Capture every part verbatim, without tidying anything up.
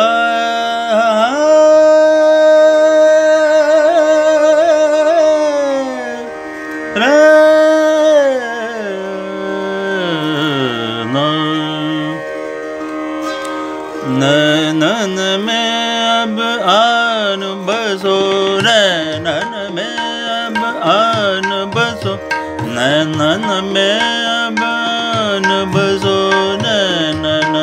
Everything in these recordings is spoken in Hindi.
नैनन में अब आन बसो, नैनन में अब आन बसो, नैनन में अब आन बसो, नैनन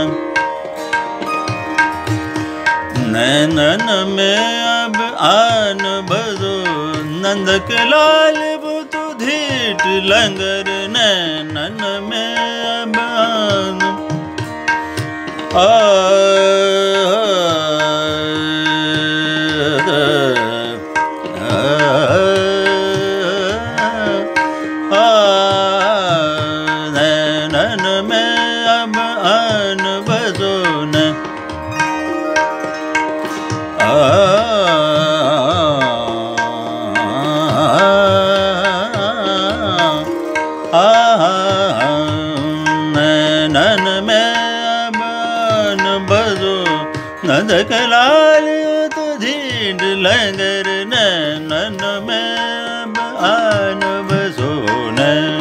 नैनन में अब आन बसो। नंद के लाल बुतु धीट लंगर, नैनन में अब आन आ नैनन में अब आन बसो, न नैनन में अब आन बसो। नंद के लाल तो धीट लंगर, नैनन में अब आन बसो, न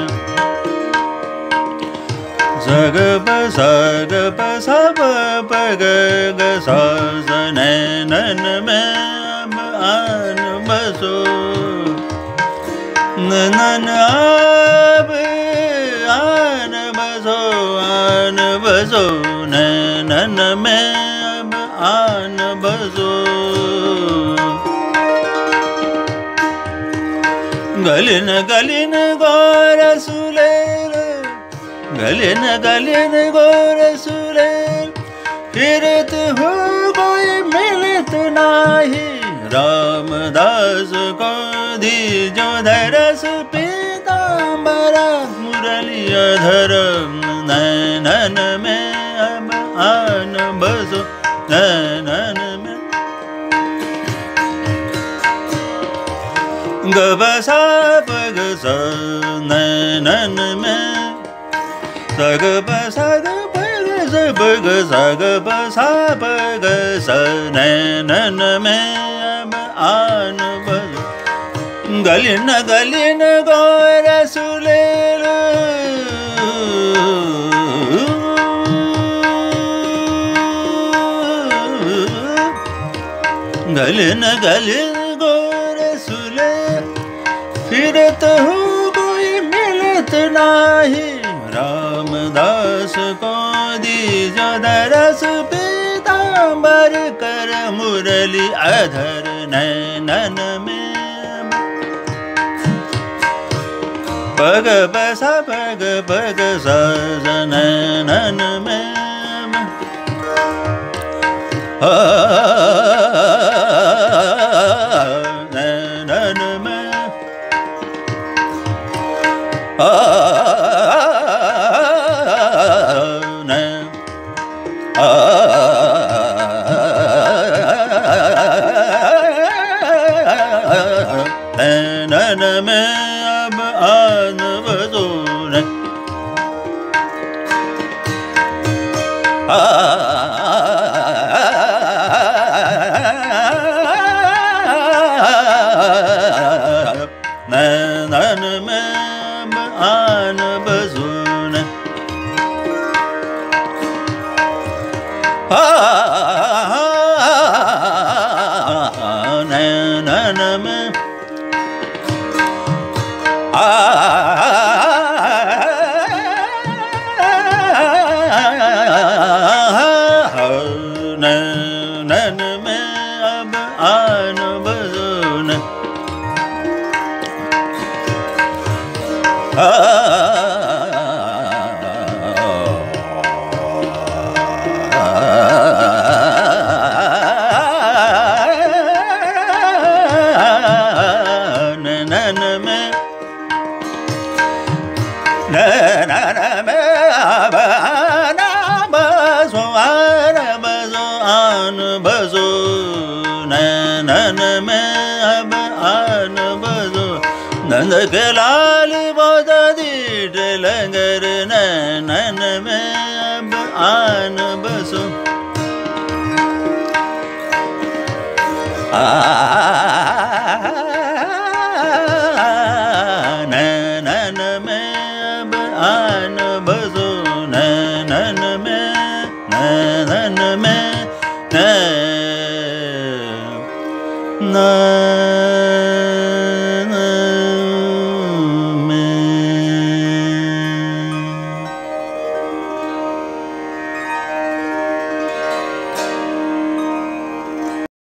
सग प सग प स प प ग ग स स, नैनन में अब आन बसो। नैनन अब आन बसो, आन बसो, नैनन में अब आन बसो। गलिन गलिन गौर सुलेल, गलिन गलिन गौर सुलेल, फिरत हो कोई मिलत नाही। रामदास को दीजो धरस पीतांबर, मुरलीधर नैनन में अब आन बसो, नैनन में ग ब स प ग स, नैनन में सग प सग प ग स प ग स ग प स प ग स, नैनन में अब आन बसो। गलिन गलिन गौर सुलेल, गलिन गलिन गौर सुलेल, फिरत हो कोई मिलत नाही। रामदास को दीजो धरस पीतांबर, कर मुरली अधर, नैनन में पग बस पग पग स, नैनन में नैनन में नैनन में अब आन बसो, नैनन में अब आन बसो, नैनन में नैनन में अब आन बसो, नैनन में नैनन में अब आन बसो, आन बसो, आन बसो, नैनन में अब आन बसो। नंद के लाल बहुत दीट लंगर, नैनन में अब आन बसो। आ नैनन में अब आन बसो नैनन में नैनन में न